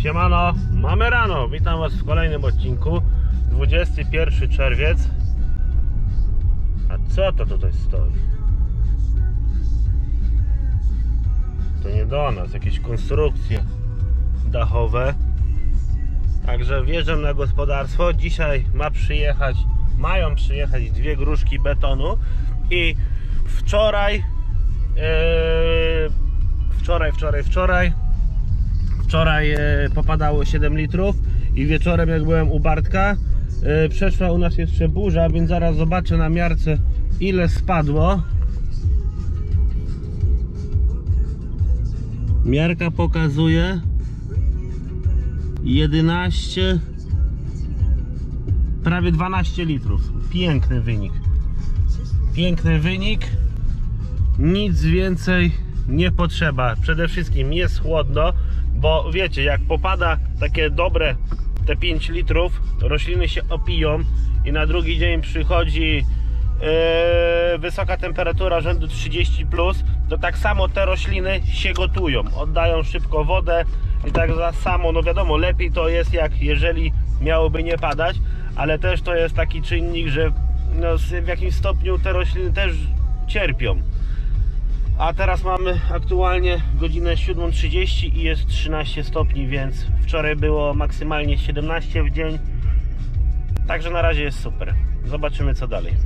Siemano, mamy rano, witam was w kolejnym odcinku. 21 czerwiec. A co to tutaj stoi? To nie do nas, jakieś konstrukcje dachowe. Także wjeżdżam na gospodarstwo. Dzisiaj mają przyjechać dwie gruszki betonu. I wczoraj popadało 7 litrów i wieczorem, jak byłem u Bartka, przeszła u nas jeszcze burza, więc zaraz zobaczę na miarce, ile spadło. Miarka pokazuje 11, prawie 12 litrów. Piękny wynik. Piękny wynik. Nic więcej nie potrzeba. Przede wszystkim jest chłodno, bo wiecie, jak popada takie dobre te 5 litrów, rośliny się opiją i na drugi dzień przychodzi wysoka temperatura rzędu 30+, to tak samo te rośliny się gotują, oddają szybko wodę i tak samo, no wiadomo, lepiej to jest, jak jeżeli miałoby nie padać, ale też to jest taki czynnik, że no, w jakimś stopniu te rośliny też cierpią. A teraz mamy aktualnie godzinę 7:30 i jest 13 stopni, więc wczoraj było maksymalnie 17 w dzień. Także na razie jest super. Zobaczymy, co dalej.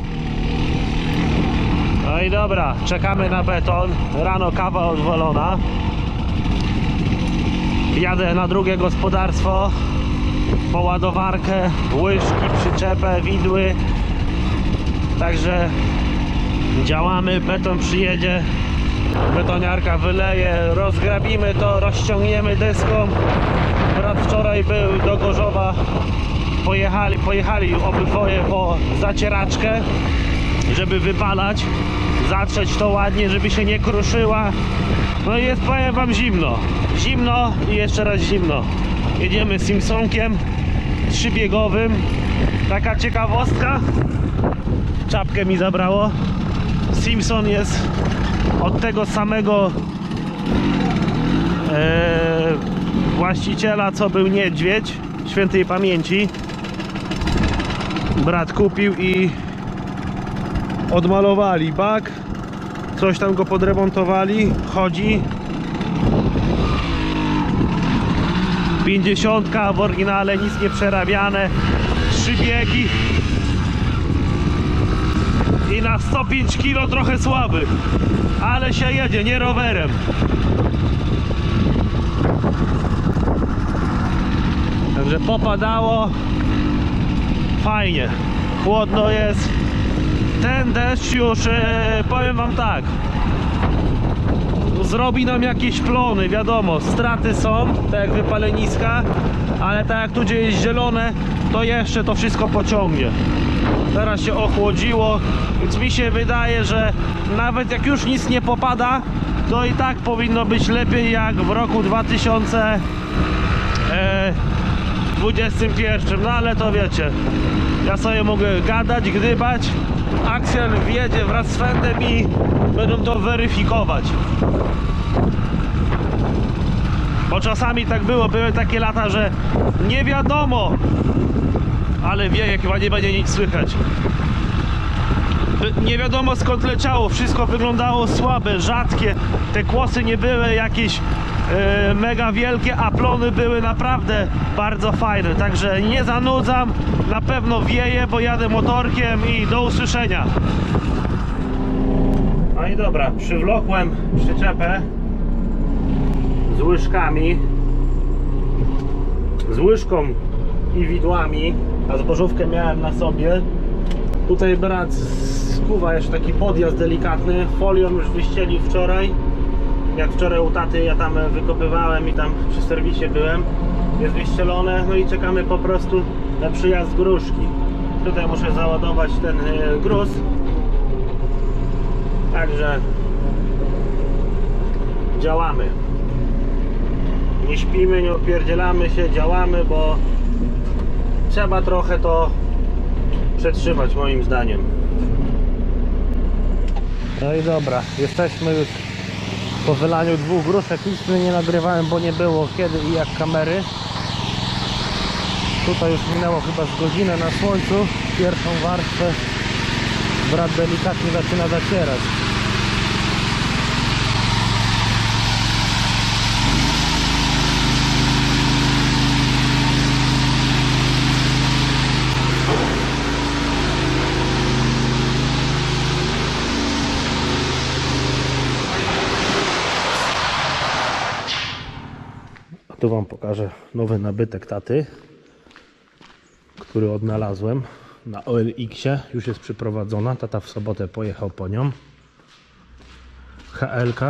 No i dobra, czekamy na beton. Rano kawa odwalona. Jadę na drugie gospodarstwo po ładowarkę, łyżki, przyczepę, widły. Także działamy, beton przyjedzie, betoniarka wyleje, rozgrabimy to, rozciągniemy deską. Brat wczoraj był do Gorzowa, pojechali obydwoje po zacieraczkę, żeby wypalać, zatrzeć to ładnie, żeby się nie kruszyła. No i jest, powiem wam, zimno i jeszcze raz zimno. Jedziemy z Simpsonkiem trzybiegowym. Taka ciekawostka, czapkę mi zabrało. Simpson jest od tego samego właściciela, co był niedźwiedź, świętej pamięci. Brat kupił i odmalowali bak, coś tam go podremontowali, chodzi. 50 w oryginale, nic nie przerabiane, 3 biegi i na 105 kg trochę słaby, ale się jedzie, nie rowerem. Także popadało fajnie, chłodno jest. Ten deszcz już, powiem wam tak, zrobi nam jakieś plony, wiadomo, straty są, tak jak wypaleniska, ale tak jak tu gdzie jest zielone, to jeszcze to wszystko pociągnie. Teraz się ochłodziło, więc mi się wydaje, że nawet jak już nic nie popada, to i tak powinno być lepiej jak w roku 2021. No ale to wiecie, ja sobie mogę gadać, gdybać, Aksel wjedzie wraz z Fendem i będą to weryfikować. Bo czasami tak było, były takie lata, że nie wiadomo, ale jak chyba nie będzie nic słychać. Nie wiadomo skąd leciało, wszystko wyglądało słabe, rzadkie, te kłosy nie były jakieś mega wielkie, a plony były naprawdę bardzo fajne. Także nie zanudzam, na pewno wieje, bo jadę motorkiem i do usłyszenia. No i dobra, przywlokłem przyczepę z łyżkami, z łyżką i widłami, a zbożówkę miałem na sobie. Tutaj brat skuwa jeszcze taki podjazd delikatny, folią już wyścielił wczoraj. Jak wczoraj u taty, ja tam wykopywałem i tam przy serwisie byłem, jest wyścielone. No i czekamy po prostu na przyjazd gruszki. Tutaj muszę załadować ten gruz. Także działamy. Nie śpimy, nie opierdzielamy się, działamy, bo trzeba trochę to przetrzymać, moim zdaniem. No i dobra, jesteśmy już Po wylaniu 2 gruszek nic nie nagrywałem, bo nie było kiedy i jak kamery. Tutaj już minęło chyba z godzinę na słońcu. Pierwszą warstwę brat delikatnie zaczyna zacierać. Tu wam pokażę nowy nabytek taty, który odnalazłem na OLX-ie. Już jest przyprowadzona. Tata w sobotę pojechał po nią. HL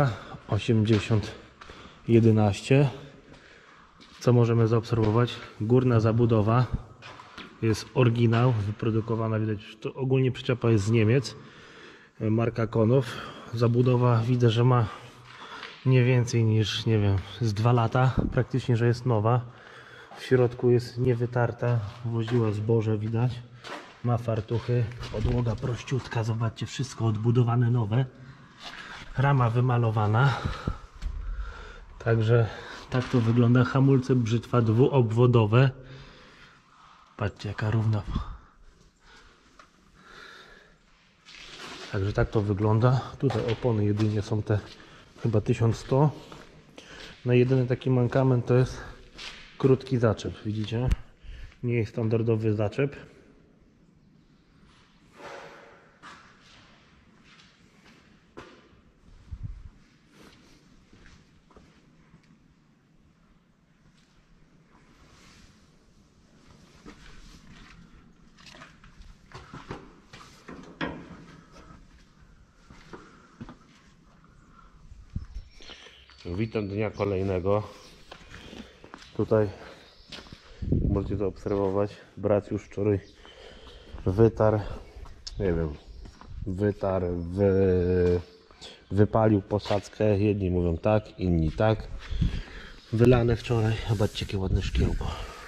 8011. Co możemy zaobserwować? Górna zabudowa jest oryginał, wyprodukowana, widać, to ogólnie przyczepa jest z Niemiec, marka Konow. Zabudowa widzę, że ma nie więcej niż, nie wiem, z 2 lata, praktycznie, że jest nowa. W środku jest niewytarta, woziła zboże, widać. Ma fartuchy, podłoga prościutka, zobaczcie, wszystko odbudowane nowe. Rama wymalowana. Także tak to wygląda. Hamulce brzytwa dwuobwodowe. Patrzcie, jaka równa. Także tak to wygląda. Tutaj opony jedynie są te chyba 1100. No jedyny taki mankament to jest krótki zaczep, widzicie? Nie jest standardowy zaczep. Witam dnia kolejnego. Tutaj możecie zaobserwować, brat już wczoraj wytarł, nie wiem, wypalił posadzkę. Jedni mówią tak, inni tak. Wylane wczoraj. Zobaczcie, jakie ładne szkiełko.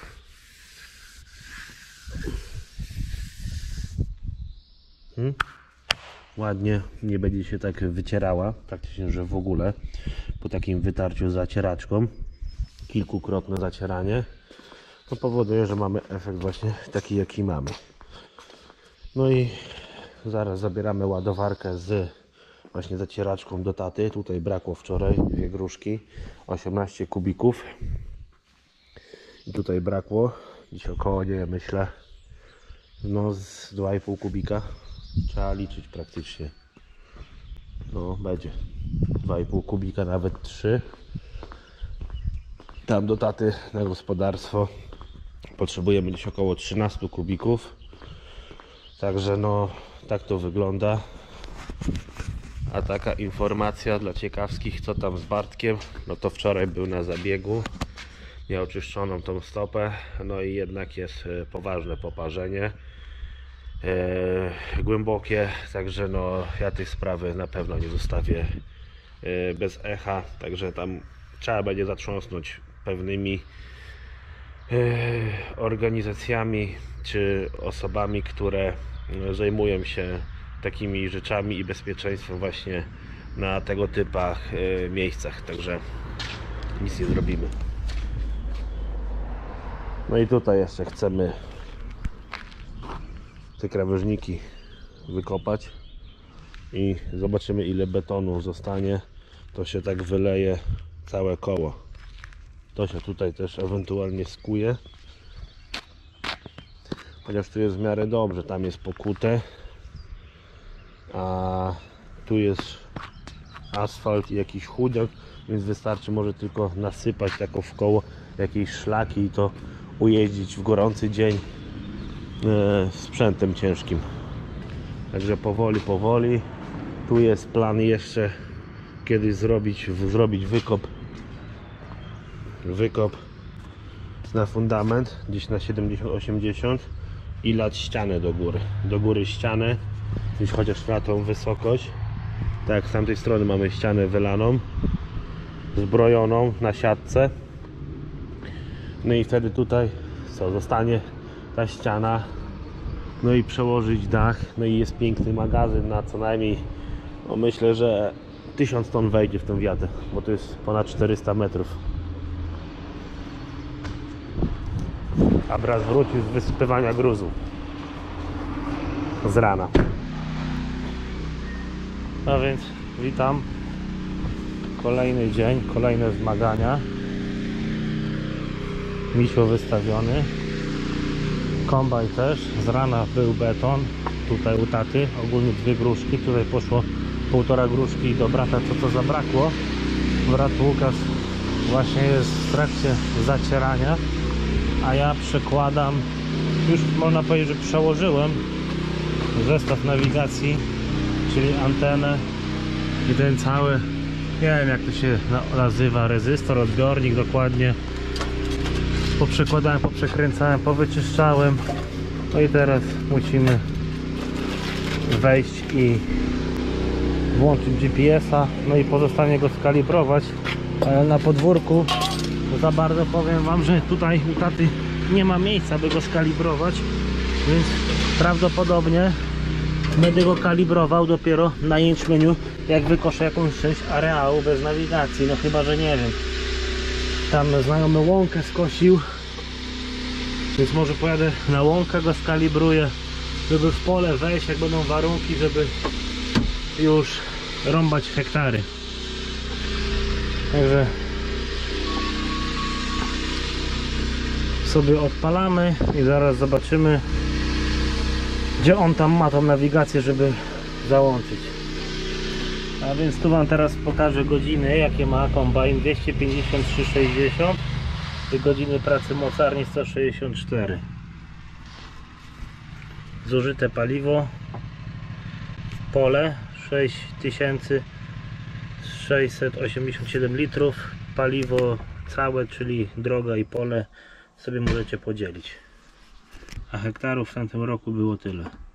Ładnie, nie będzie się tak wycierała, praktycznie, że w ogóle po takim wytarciu zacieraczką. Kilkukrotne zacieranie to powoduje, że mamy efekt właśnie taki, jaki mamy. No i zaraz zabieramy ładowarkę z właśnie zacieraczką do taty. Tutaj brakło wczoraj 2 gruszki, 18 kubików i tutaj brakło dziś około, nie wiem, myślę, no z 2,5 kubika. Trzeba liczyć praktycznie. No będzie 2,5 kubika, nawet 3. Tam do taty na gospodarstwo potrzebujemy gdzieś około 13 kubików. Także no tak to wygląda. A taka informacja dla ciekawskich, co tam z Bartkiem. No to wczoraj był na zabiegu. Miał czyszczoną tą stopę. No i jednak jest poważne poparzenie. Głębokie, także no ja tej sprawy na pewno nie zostawię bez echa, także tam trzeba będzie zatrząsnąć pewnymi organizacjami czy osobami, które zajmują się takimi rzeczami i bezpieczeństwem właśnie na tego typach miejscach, także nic nie zrobimy. No i tutaj jeszcze chcemy te krawężniki wykopać i zobaczymy, ile betonu zostanie. To się tak wyleje całe koło. To się tutaj też ewentualnie skuje, chociaż tu jest w miarę dobrze, tam jest pokute, a tu jest asfalt i jakiś chudiak, więc wystarczy może tylko nasypać taką w koło jakieś szlaki i to ujeździć w gorący dzień sprzętem ciężkim. Także powoli, powoli. Tu jest plan jeszcze kiedyś zrobić wykop na fundament gdzieś na 70-80 i lać ścianę do góry ścianę, gdzieś chociaż na tą wysokość. Tak jak z tamtej strony mamy ścianę wylaną, zbrojoną na siatce. No i wtedy tutaj co zostanie ta ściana, no i przełożyć dach, no i jest piękny magazyn na co najmniej, no myślę, że 1000 ton wejdzie w tę wiatę, bo to jest ponad 400 metrów. Abras wrócił z wysypywania gruzu z rana. No więc witam. Kolejny dzień, kolejne zmagania. Misiu wystawiony. Kombajn też. Z rana był beton. Tutaj u taty. Ogólnie 2 gruszki. Tutaj poszło 1,5 gruszki i do brata co to zabrakło. Brat Łukasz właśnie jest w trakcie zacierania. A ja przekładam. Już można powiedzieć, że przełożyłem zestaw nawigacji, czyli antenę i ten cały, nie wiem jak to się nazywa, rezystor, odbiornik dokładnie. Poprzekładałem, poprzekręcałem, powyczyszczałem. No i teraz musimy wejść i włączyć GPS-a, no i pozostanie go skalibrować, ale na podwórku za bardzo powiem wam, że tutaj u taty nie ma miejsca, by go skalibrować, więc prawdopodobnie będę go kalibrował dopiero na jęczmieniu, jak wykoszę jakąś część areału bez nawigacji. No chyba, że nie wiem, tam znajomy łąkę skosił, więc może pojadę na łąkę, go skalibruję, żeby w pole wejść, jak będą warunki, żeby już rąbać hektary. Także sobie odpalamy i zaraz zobaczymy, gdzie on tam ma tą nawigację, żeby załączyć. A więc tu wam teraz pokażę godziny, jakie ma kombajn. 253,60 i godziny pracy mocarni 164. Zużyte paliwo w pole 6687 litrów. Paliwo całe, czyli droga i pole, sobie możecie podzielić. A hektarów w tamtym roku było tyle.